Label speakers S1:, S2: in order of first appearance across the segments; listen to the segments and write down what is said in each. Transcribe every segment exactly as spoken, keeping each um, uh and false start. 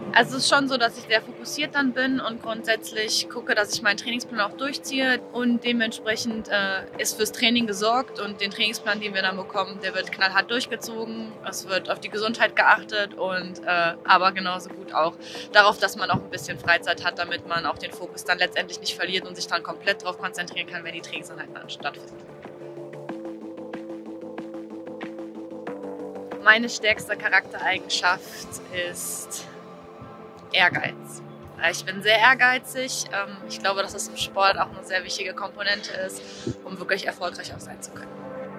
S1: Also es ist schon so, dass ich sehr fokussiert dann bin und grundsätzlich gucke, dass ich meinen Trainingsplan auch durchziehe und dementsprechend äh, ist fürs Training gesorgt und den Trainingsplan, den wir dann bekommen, der wird knallhart durchgezogen. Es wird auf die Gesundheit geachtet und äh, aber genauso gut auch darauf, dass man auch ein bisschen Freizeit hat, damit man auch den Fokus dann letztendlich nicht verliert und sich dann komplett darauf konzentrieren kann, wenn die Trainingseinheiten dann stattfinden. Meine stärkste Charaktereigenschaft ist Ehrgeiz. Ich bin sehr ehrgeizig. Ich glaube, dass es im Sport auch eine sehr wichtige Komponente ist, um wirklich erfolgreich auch sein zu können.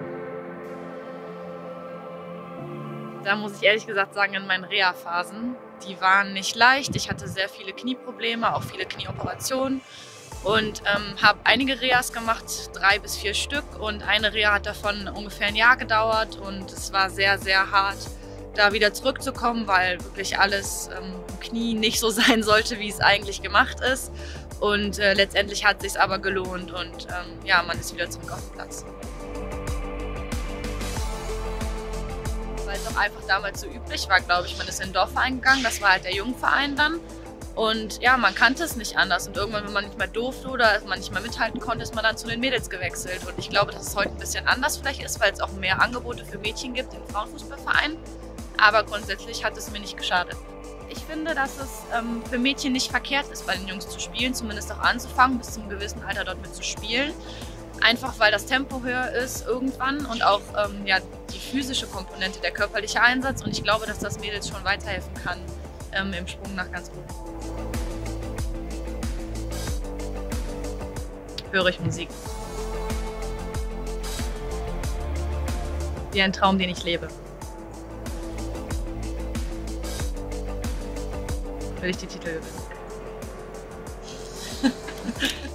S1: Da muss ich ehrlich gesagt sagen, in meinen Reha-Phasen, die waren nicht leicht. Ich hatte sehr viele Knieprobleme, auch viele Knieoperationen und ähm, habe einige Rehas gemacht, drei bis vier Stück, und eine Reha hat davon ungefähr ein Jahr gedauert und es war sehr, sehr hart, da wieder zurückzukommen, weil wirklich alles ähm, im Knie nicht so sein sollte, wie es eigentlich gemacht ist. Und äh, letztendlich hat es sich aber gelohnt und ähm, ja, man ist wieder zurück auf den Platz. Weil es auch einfach damals so üblich war, glaube ich, man ist in den Dorfverein gegangen, das war halt der Jungverein dann. Und ja, man kannte es nicht anders. Und irgendwann, wenn man nicht mehr durfte oder man nicht mehr mithalten konnte, ist man dann zu den Mädels gewechselt. Und ich glaube, dass es heute ein bisschen anders vielleicht ist, weil es auch mehr Angebote für Mädchen gibt im Frauenfußballverein. Aber grundsätzlich hat es mir nicht geschadet. Ich finde, dass es ähm, für Mädchen nicht verkehrt ist, bei den Jungs zu spielen, zumindest auch anzufangen, bis zum gewissen Alter dort mit zu spielen. Einfach weil das Tempo höher ist irgendwann und auch ähm, ja, die physische Komponente, der körperliche Einsatz. Und ich glaube, dass das Mädels schon weiterhelfen kann ähm, im Sprung nach ganz oben. Höre ich Musik. Wie ein Traum, den ich lebe. Will ich die Titel gewinnen.